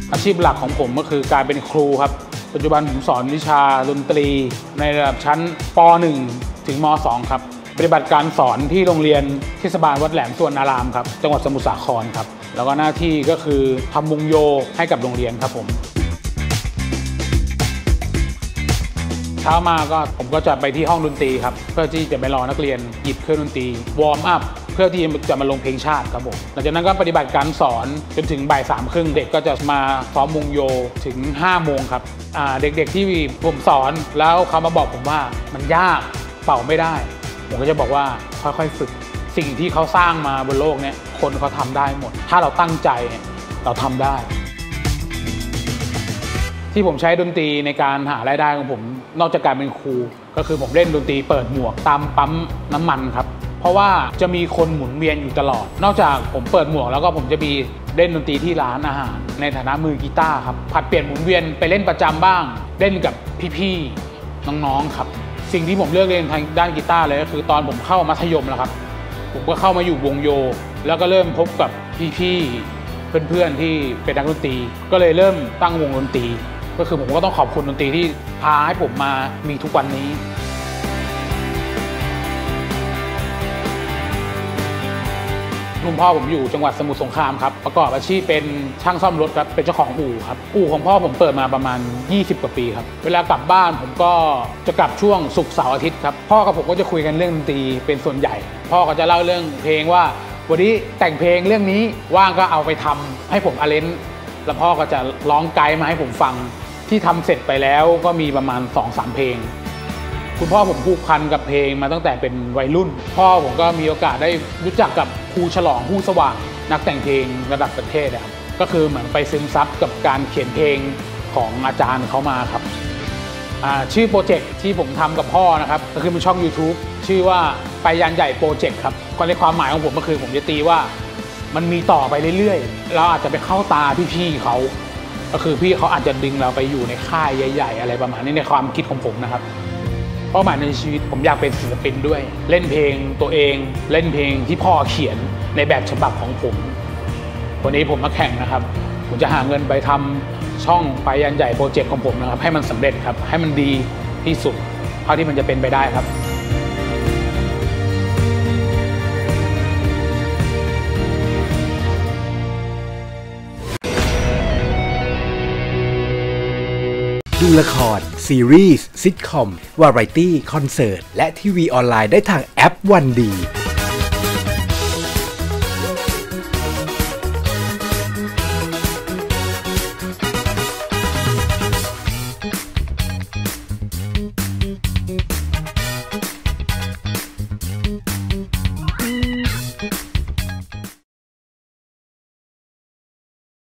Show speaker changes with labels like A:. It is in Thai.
A: อาชีพหลักของผมก็คือการเป็นครูครับปัจจุบันผมสอนวิชาดนตรีในระดับชั้นป .1 ถึงม .2 ครับปฏิบัติการสอนที่โรงเรียนเทศบาลวัดแหลมสุวรรณารามครับจังหวัดสมุทรสาครครับแล้วก็หน้าที่ก็คือทำวงโยให้กับโรงเรียนครับผมเช้ามาก็ผมก็จะไปที่ห้องดนตรีครับเพื่อที่จะไปรอนักเรียนหยิบเครื่องดนตรีวอร์มอัพเพื่อที่จะมาลงเพลงชาติครับผมหลังจากนั้นก็ปฏิบัติการสอนจนถึงบ่าย3:30เด็กก็จะมาซ้อมวงโยถึง5 โมงครับเด็กๆที่ผมสอนแล้วเขามาบอกผมว่ามันยากเป่าไม่ได้ผมก็จะบอกว่าค่อยๆฝึกสิ่งที่เขาสร้างมาบนโลกนี้คนเขาทำได้หมดถ้าเราตั้งใจเราทำได้ที่ผมใช้ดนตรีในการหารายได้ของผมนอกจากการเป็นครูก็คือผมเล่นดนตรีเปิดหมวกตามปั๊มน้ำมันครับเพราะว่าจะมีคนหมุนเวียนอยู่ตลอดนอกจากผมเปิดหมวกแล้วก็ผมจะมีเล่นดนตรีที่ร้านอาหารในฐานะมือกีตาร์ครับผัดเปลี่ยนหมุนเวียนไปเล่นประจำบ้างเล่นกับพี่ๆน้องๆครับสิ่งที่ผมเลือกเล่นทางด้านกีตาร์เลยก็คือตอนผมเข้ามัธยมแล้วครับผมก็เข้ามาอยู่วงโยแล้วก็เริ่มพบกับพี่ๆเพื่อนๆที่เป็นนักดนตรีก็เลยเริ่มตั้งวงดนตรีก็คือผมก็ต้องขอบคุณดนตรีที่พาให้ผมมามีทุกวันนี้คุณพ่อผมอยู่จังหวัดสมุทรสงครามครับประกอบอาชีพเป็นช่างซ่อมรถครับเป็นเจ้าของอู่ครับอู่ของพ่อผมเปิดมาประมาณ20 กว่าปีครับเวลากลับบ้านผมก็จะกลับช่วงศุกร์เสาร์อาทิตย์ครับพ่อกับผมก็จะคุยกันเรื่องดนตรีเป็นส่วนใหญ่พ่อก็จะเล่าเรื่องเพลงว่าวันนี้แต่งเพลงเรื่องนี้ว่างก็เอาไปทำให้ผมอาเลนจ์แล้วพ่อก็จะร้องไกด์มาให้ผมฟังที่ทำเสร็จไปแล้วก็มีประมาณ 2-3 เพลงคุณพ่อผมผูกพันกับเพลงมาตั้งแต่เป็นวัยรุ่นพ่อผมก็มีโอกาสได้รู้จักกับครูฉลองผู้สว่างนักแต่งเพลงระดับประเทศนะครับก็คือเหมือนไปซึมซับกับการเขียนเพลงของอาจารย์เขามาครับชื่อโปรเจกต์ที่ผมทำกับพ่อนะครับก็คือเป็นช่อง YouTube ชื่อว่าไปยันใหญ่โปรเจกต์ครับก็ในความหมายของผมก็คือผมจะตีว่ามันมีต่อไปเรื่อยๆเราอาจจะไปเข้าตาพี่ๆเขาก็คือพี่เขาอาจจะดึงเราไปอยู่ในค่ายใหญ่ๆอะไรประมาณนี้ในความคิดของผมนะครับเป้าหมายในชีวิตผมอยากเป็นศิลปินด้วยเล่นเพลงตัวเองเล่นเพลงที่พ่อเขียนในแบบฉบับของผมวันนี้ผมมาแข่งนะครับผมจะหาเงินไปทำช่องไปยันใหญ่โปรเจกต์ของผมนะครับให้มันสำเร็จครับให้มันดีที่สุดเท่าที่มันจะเป็นไปได้ครับ
B: ดูละครซีรีส์ซิทคอมวาไรตี้คอนเสิร์ตและทีวีออนไลน์ได้ทางแอปวันดี